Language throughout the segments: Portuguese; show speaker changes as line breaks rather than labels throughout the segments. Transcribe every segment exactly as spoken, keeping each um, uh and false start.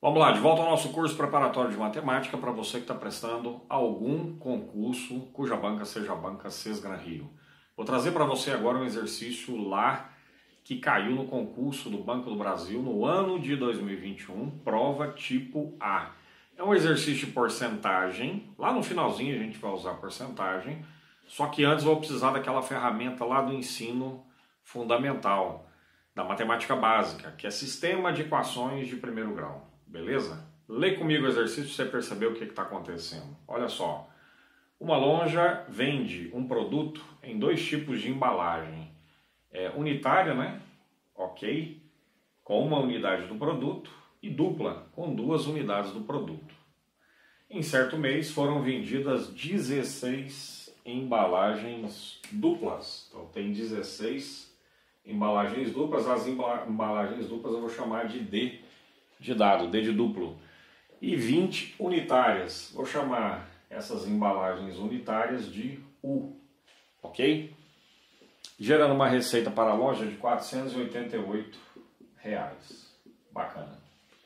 Vamos lá, de volta ao nosso curso preparatório de matemática para você que está prestando algum concurso cuja banca seja a banca Sesgran Rio. Vou trazer para você agora um exercício lá que caiu no concurso do Banco do Brasil no ano de dois mil e vinte e um, prova tipo A. É um exercício de porcentagem, lá no finalzinho a gente vai usar porcentagem, só que antes vou precisar daquela ferramenta lá do ensino fundamental, da matemática básica, que é sistema de equações de primeiro grau. Beleza? Lê comigo o exercício para você perceber o que está acontecendo. Olha só, uma loja vende um produto em dois tipos de embalagem. É, unitária, né? Ok, com uma unidade do produto, e dupla, com duas unidades do produto. Em certo mês foram vendidas dezesseis embalagens duplas. Então tem dezesseis embalagens duplas. As embalagens duplas eu vou chamar de D de dado, D de duplo. E vinte unitárias. Vou chamar essas embalagens unitárias de U. Ok? Gerando uma receita para a loja de quatrocentos e oitenta e oito reais. Bacana.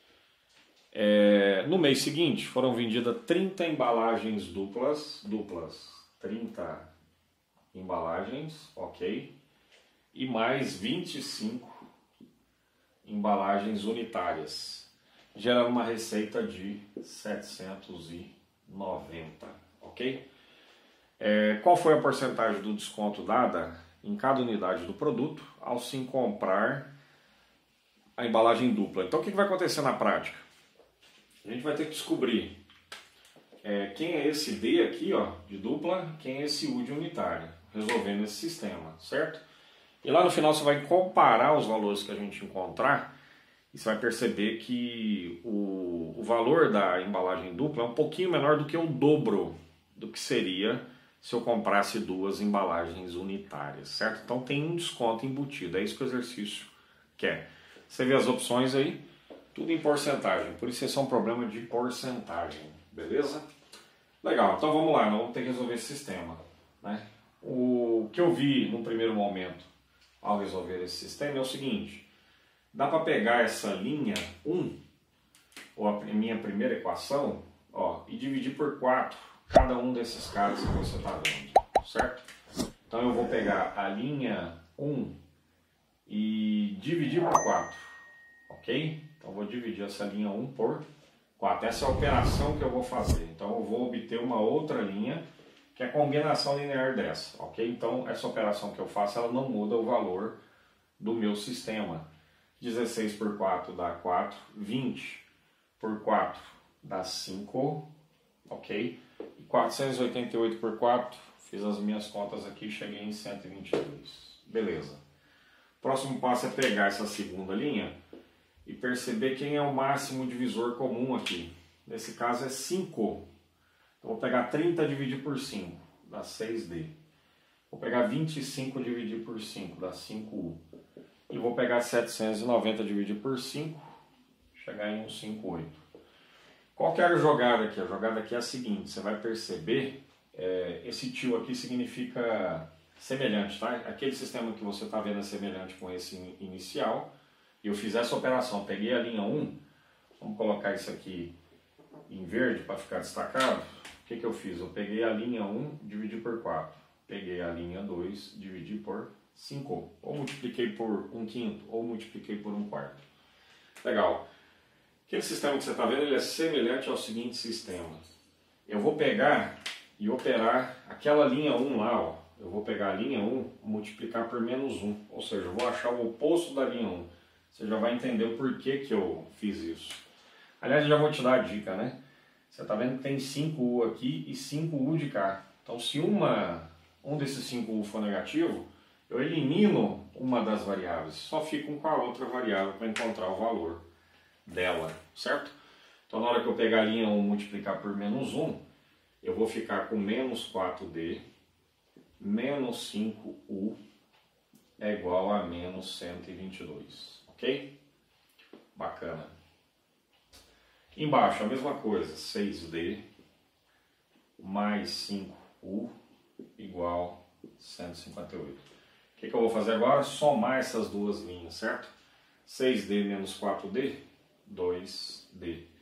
É, no mês seguinte foram vendidas trinta embalagens duplas. Duplas. trinta embalagens. Ok? E mais vinte e cinco embalagens unitárias, gerando uma receita de setecentos e noventa, ok? É, qual foi a porcentagem do desconto dada em cada unidade do produto ao se comprar a embalagem dupla? Então o que vai acontecer na prática? A gente vai ter que descobrir é, quem é esse D aqui, ó, de dupla, quem é esse U de unitária, resolvendo esse sistema, certo? E lá no final você vai comparar os valores que a gente encontrar e você vai perceber que o, o valor da embalagem dupla é um pouquinho menor do que o dobro do que seria se eu comprasse duas embalagens unitárias, certo? Então tem um desconto embutido, é isso que o exercício quer. Você vê as opções aí, tudo em porcentagem, por isso esse é um problema de porcentagem, beleza? Legal, então vamos lá, nós vamos ter que resolver esse sistema, né? O que eu vi no primeiro momento ao resolver esse sistema é o seguinte: dá para pegar essa linha um, ou a minha primeira equação, ó, e dividir por quatro cada um desses caras que você está vendo, certo? Então eu vou pegar a linha um e dividir por quatro, ok? Então eu vou dividir essa linha um por quatro, essa é a operação que eu vou fazer. Então eu vou obter uma outra linha que é a combinação linear dessa, ok? Então essa operação que eu faço, ela não muda o valor do meu sistema. dezesseis por quatro dá quatro, vinte por quatro dá cinco, ok? E quatrocentos e oitenta e oito por quatro, fiz as minhas contas aqui, cheguei em cento e vinte e dois. Beleza. Próximo passo é pegar essa segunda linha e perceber quem é o máximo divisor comum aqui. Nesse caso é cinco. Então, vou pegar trinta dividir por cinco, dá seis D. Vou pegar vinte e cinco dividir por cinco, dá cinco U. E vou pegar setecentos e noventa dividir por cinco, chegar em cento e cinquenta e oito. Qual que é a jogada aqui? A jogada aqui é a seguinte, você vai perceber, é, esse tio aqui significa semelhante, tá? Aquele sistema que você está vendo é semelhante com esse inicial. E eu fiz essa operação, peguei a linha um, vamos colocar isso aqui em verde para ficar destacado. O que que eu fiz? Eu peguei a linha um, dividi por quatro. Peguei a linha dois, dividi por cinco. Ou multipliquei por um quinto, ou multipliquei por um quarto. Legal. Aquele sistema que você está vendo, ele é semelhante ao seguinte sistema. Eu vou pegar e operar aquela linha um lá, ó. Eu vou pegar a linha um, multiplicar por menos um. Ou seja, eu vou achar o oposto da linha um. Você já vai entender o porquê que eu fiz isso. Aliás, eu já vou te dar a dica, né? Você está vendo que tem cinco U aqui e cinco U de cá. Então, se uma, um desses cinco U for negativo, eu elimino uma das variáveis. Só fico com a outra variável para encontrar o valor dela, certo? Então, na hora que eu pegar a linha um e multiplicar por menos um, eu vou ficar com menos quatro D, menos cinco U é igual a menos cento e vinte e dois. Ok? Bacana. Embaixo a mesma coisa, seis D mais cinco U igual a cento e cinquenta e oito. O que que eu vou fazer agora? Somar essas duas linhas, certo? seis D menos quatro D, dois D.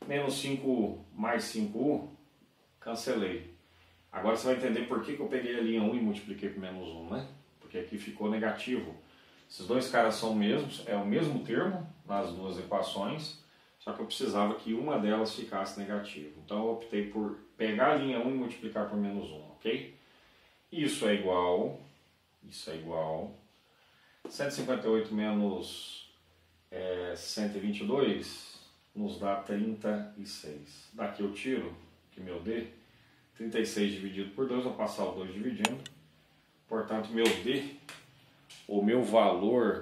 menos cinco U mais cinco U, cancelei. Agora você vai entender por que, que eu peguei a linha um e multipliquei por menos um, né? Porque aqui ficou negativo. Esses dois caras são mesmos, é o mesmo termo nas duas equações, só que eu precisava que uma delas ficasse negativa. Então eu optei por pegar a linha um e multiplicar por menos um, ok? Isso é igual, isso é igual, cento e cinquenta e oito menos é, cento e vinte e dois nos dá trinta e seis. Daqui eu tiro, que meu D, trinta e seis dividido por dois, vou passar o dois dividindo. Portanto, meu D, o meu valor,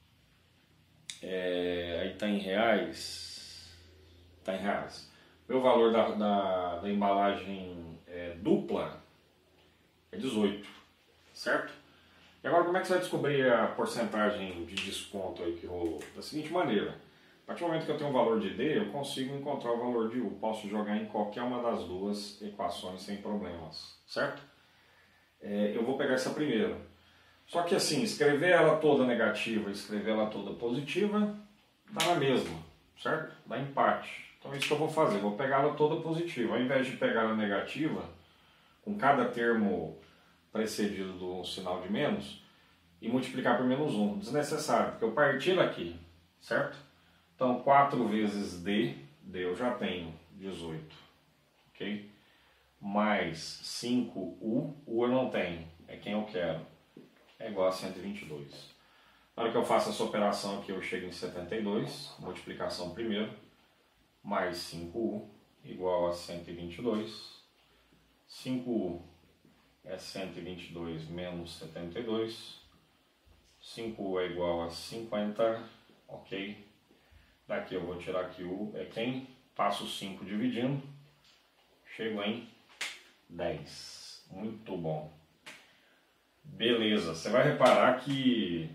é, aí está em reais, está em reais. Meu valor da, da, da embalagem é, dupla é dezoito, certo? E agora como é que você vai descobrir a porcentagem de desconto aí que rolou? Da seguinte maneira, a partir do momento que eu tenho um valor de D, eu consigo encontrar o valor de U. Posso jogar em qualquer uma das duas equações sem problemas, certo? É, eu vou pegar essa primeira. Só que assim, escrever ela toda negativa e escrever ela toda positiva, dá na mesma, certo? Dá empate. Então é isso que eu vou fazer, vou pegar ela toda positiva. Ao invés de pegar ela negativa, com cada termo precedido do sinal de menos, e multiplicar por menos um. Desnecessário, porque eu parti daqui, certo? Então quatro vezes D, D eu já tenho dezoito, ok? Mais cinco U, U eu não tenho, é quem eu quero, é igual a cento e vinte e dois. Na hora que eu faço essa operação aqui eu chego em setenta e dois, multiplicação primeiro, mais cinco U igual a cento e vinte e dois, cinco U é cento e vinte e dois menos setenta e dois, cinco U é igual a cinquenta, ok? Daqui eu vou tirar aqui U é quem? Passo cinco dividindo, chego em dez. Muito bom. Beleza, você vai reparar que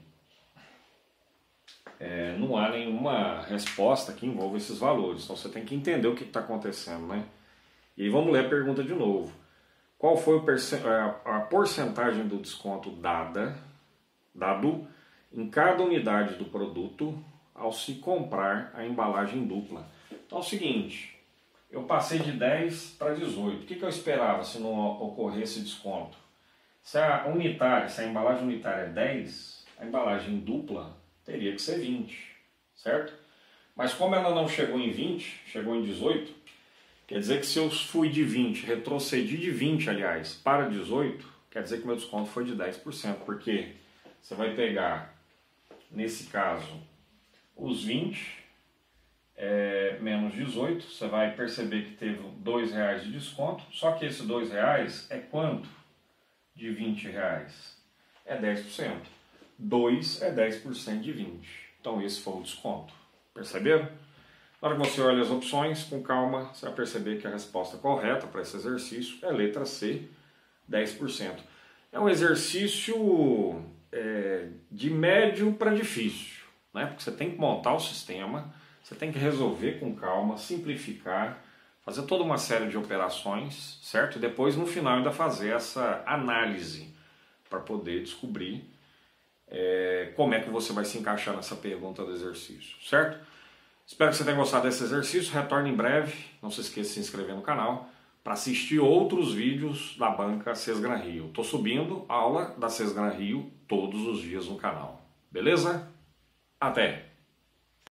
é, não há nenhuma resposta que envolva esses valores, então você tem que entender o que está acontecendo, né? E vamos ler a pergunta de novo. Qual foi o a porcentagem do desconto dada, dado em cada unidade do produto ao se comprar a embalagem dupla? Então é o seguinte, eu passei de dez para dezoito. O que, que eu esperava se não ocorresse desconto? Se a unitária, se a embalagem unitária é dez, a embalagem dupla teria que ser vinte, certo? Mas como ela não chegou em vinte, chegou em dezoito, quer dizer que se eu fui de vinte, retrocedi de vinte, aliás, para dezoito, quer dizer que meu desconto foi de dez por cento, porque você vai pegar, nesse caso, os vinte é, menos dezoito, você vai perceber que teve dois reais de desconto, só que esse dois reais é quanto de vinte reais? É dez por cento. dois é dez por cento de vinte. Então esse foi o desconto. Perceberam? Na hora que você olha as opções, com calma, você vai perceber que a resposta correta para esse exercício é a letra C, dez por cento. É um exercício é, de médio para difícil, né? Porque você tem que montar o sistema, você tem que resolver com calma, simplificar, fazer toda uma série de operações, certo? E depois, no final, ainda fazer essa análise para poder descobrir é, como é que você vai se encaixar nessa pergunta do exercício, certo? Espero que você tenha gostado desse exercício, retorne em breve, não se esqueça de se inscrever no canal para assistir outros vídeos da banca Sesgran Rio. Estou subindo aula da Sesgran Rio todos os dias no canal, beleza? Até!